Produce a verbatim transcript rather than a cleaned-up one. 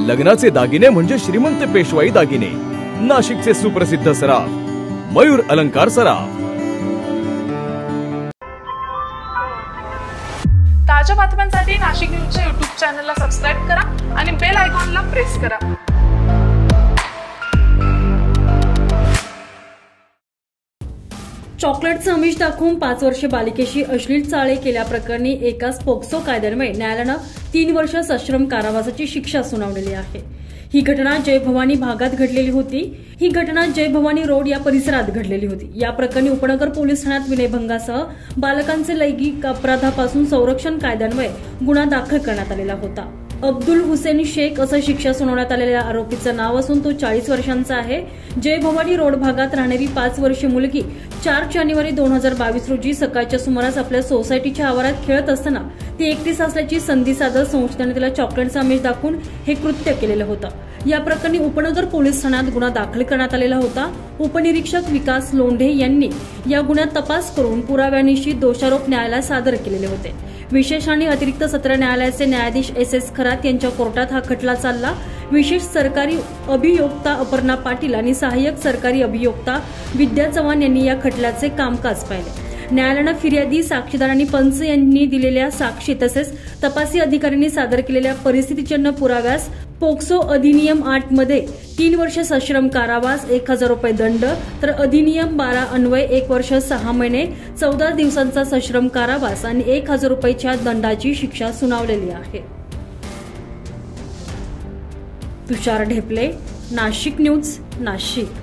लग्नाचे दागिने म्हणजे श्रीमंत पेशवाई दागिने, नाशिकचे सुप्रसिद्ध सराफ मयूर अलंकार सराफ। ताज्या बातम्यांसाठी नाशिक न्यूजच्या यूट्यूब चॅनलला सबस्क्राइब करा आणि बेल आयकॉनला प्रेस करा। चॉकलेटचं आमिष दाखवून पाच वर्षे बालिकेशी अश्लील चाळे केल्याप्रकरणी एकाच पोक्सो कायद्यान्वये न्यायालयानं तीन वर्ष सश्रम कारावासाची शिक्षा सुनावलेली आहे। ही घटना जय भवानी भागात घडलेली होती। ही घटना जय भवानी रोड या परिसरात घडलेली होती। या प्रकरणी उपनगर पोलीस ठाण्यात विनयभंगासह बालकांचे लैंगिक अपराधापासून संरक्षण कायद्यान्वये गुन्हा दाखल करण्यात आलेला होता। अब्दुल हुसेन शेख असं शिक्षा सुनावण्यात आलेल्या आरोपीचं नाव असून तो चाळीस वर्षांचा आहे। जय भवानी रोड भागात राहणारी पाच वर्षीय मुलगी चार जानेवारी दोन हजार बावीस रोजी सकाळच्या सुमारास आपल्या सोसायटीच्या आवारात खेळत असताना ती एकटीच असल्याची संधी साधत संशयिताने तिला चॉकलेटचा आमिष दाखवून हे कृत्य केलेलं होतं। या प्रकरणी उपनगर पोलीस ठाण्यात गुन्हा दाखल करण्यात आलेला होता। उपनिरीक्षक विकास लोंढे यांनी या गुन्ह्यात तपास करून पुराव्यानिशी दोषारोप न्यायालयात सादर केलेले होते। विशेष आणि अतिरिक्त सत्र न्यायालयाचे न्यायाधीश एस एस खरात यांच्या कोर्टात हा खटला चालला। विशेष सरकारी अभियोक्ता अपर्णा पाटील आणि सहाय्यक सरकारी अभियोक्ता विद्या चव्हाण यांनी या खटल्याचे कामकाज पाहिले। न्यायालयानं फिर्यादी, साक्षीदार आणि पंच यांनी दिलेल्या साक्षी तसेच तपासी अधिकाऱ्यांनी सादर केलेल्या परिस्थितीजन्य पुराव्यास पोक्सो अधिनियम आठ मध्ये तीन वर्ष सश्रम कारावास, एक हजार रुपये दंड, तर अधिनियम बारा अन्वये एक वर्ष सहा महिने चौदा दिवसांचा सश्रम कारावास आणि एक हजार रुपयाच्या दंडाची शिक्षा सुनावलेली आहे। तुषार ढेपले, नाशिक न्यूज, नाशिक।